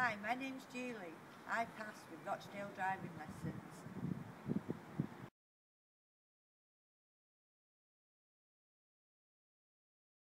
Hi, my name's Julie. I passed with Rochdale Driving lessons.